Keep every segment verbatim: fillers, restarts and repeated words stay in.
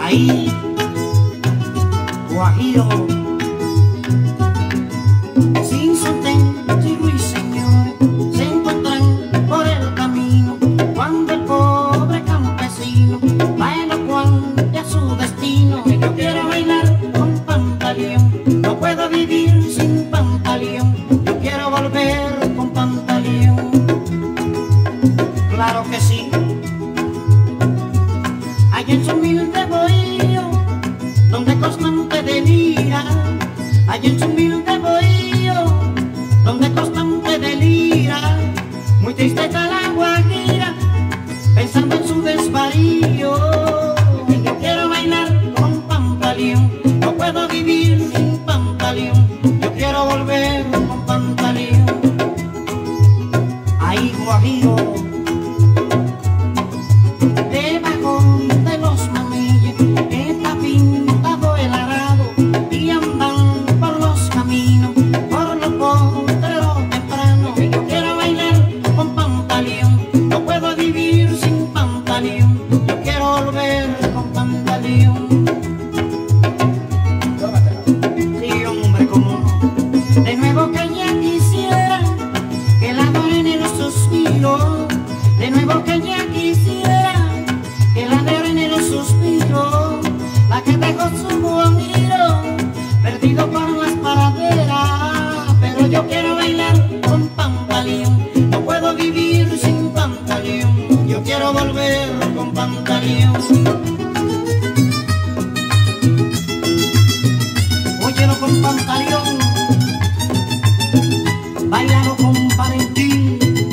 ahí, Guajiro, sin sostén, sin ruiseñor, se encuentran por el camino, cuando el pobre campesino va elocuente a su destino. Yo quiero bailar con Pantaleón, no puedo vivir sin Pantaleón, yo quiero volver con Pantaleón. Claro que sí, allá en su humilde bohío, donde constante delira, allá en su humilde bohío, donde constante delira, muy triste está la Guajira, pensando en su desvarío. Y yo quiero bailar con Pantaleón, no puedo vivir sin Pantaleón, yo quiero volver con Pantaleón. Ahí, Guajiro, debajo de los mameyes está pintado el arado y andan por los caminos, por los potreros temprano. Yo quiero bailar con Pantaleón, no puedo vivir sin Pantaleón, yo quiero volver con Pantaleón. Sí, hombre, cómo no. De nuevo que ya quisiera que la adoren en los suspiros, de nuevo que ya quisiera que la adoren en los suspiros, la que dejó su guajiro perdido por las paraderas. Pero yo quiero bailar con Pantaleón, no puedo vivir sin Pantaleón, yo quiero volver con Pantaleón. Óyelo con Pantaleón, bailalo con Valentín.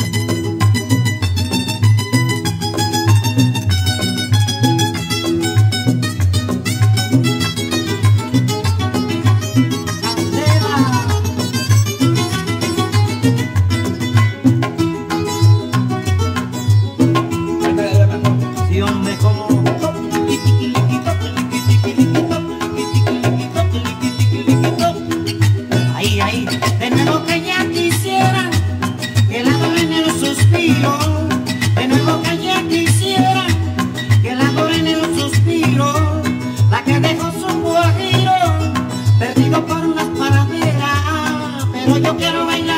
Ahí, ahí, de nuevo que ya quisiera que la adoren en los suspiros, de nuevo que ya quisiera que la adoren en los suspiros, la que dejó su guajiro perdido por las paraderas. Pero yo quiero bailar